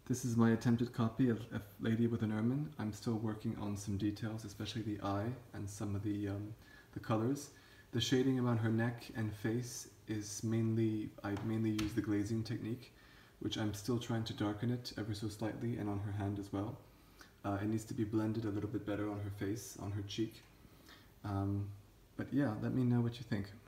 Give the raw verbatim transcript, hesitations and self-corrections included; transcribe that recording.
This is my attempted copy of A Lady with an Ermine. I'm still working on some details, especially the eye and some of the, um, the colors. The shading around her neck and face is mainly, I mainly use the glazing technique, which I'm still trying to darken it ever so slightly, and on her hand as well. Uh, it needs to be blended a little bit better on her face, on her cheek. Um, but yeah, let me know what you think.